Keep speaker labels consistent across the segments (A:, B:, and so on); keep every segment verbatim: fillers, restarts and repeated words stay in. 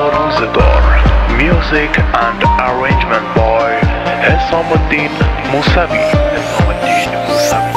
A: روزگار. Music and arrangement by حسام الدین موسوی. حسام الدین موسوی.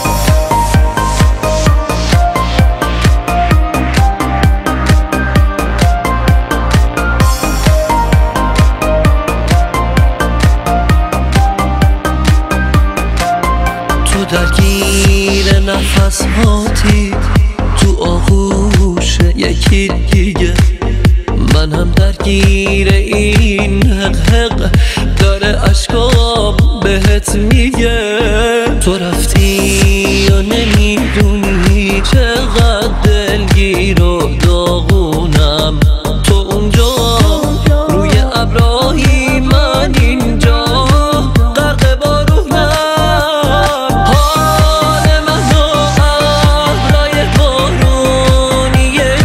B: تو درگیر نفس هاتی، تو آغوش یکی دیگه، من هم درگیر این حق حق داره عشقام بهت میگه. تو رفتی یا نمیدونی چقدر دلگیر و داغونم، تو اونجا روی ابرایی، من اینجا غرق بارونم. حال من و ابرای بارونی یه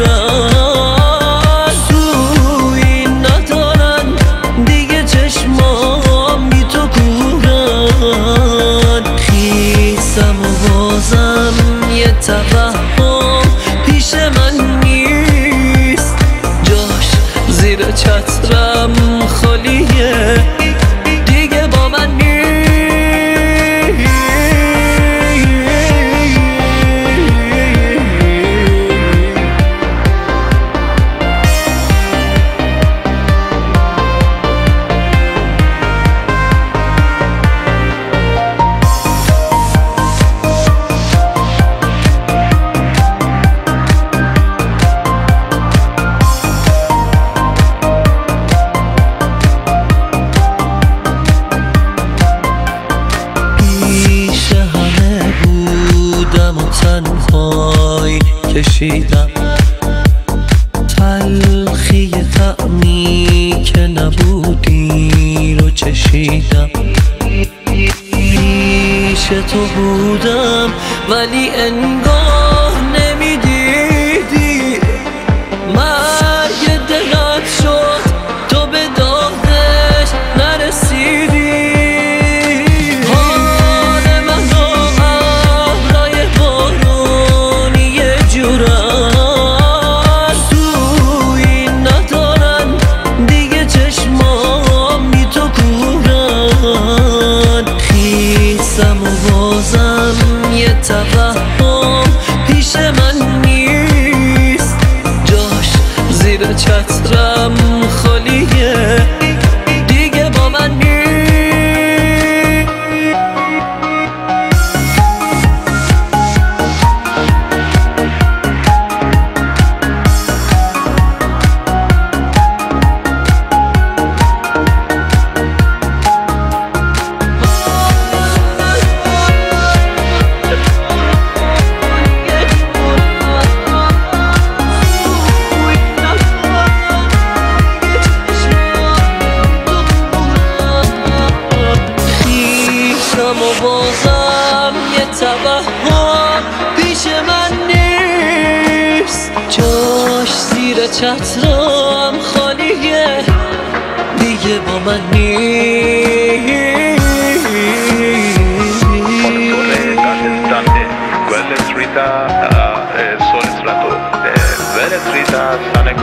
B: جورم، سوی ندارن دیگه چشمام بی تو کورن. خیسم و بازم یه توهم پیش من نیست، جاش زیر چترم خالیه، دیگه با من نیست. تنهایی کشیدم تلخی طعمی که نبودی رو چشیدم. پیش تو بودم ولی انگار نمیدیدی، مرگ دلت شد تو به دادش نرسیدی. خیسم و بازم یه توهم پیش من نیست، جاش زیر چترم خالیه، دیگه با من نیست. و بازم یه توهم پیش من نیست، جاش زیر چترم خالیه، دیگه با من نیست.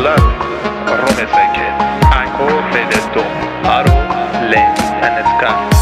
A: Rome Secche, ancora Fedesto, Aro, Le, Enesca.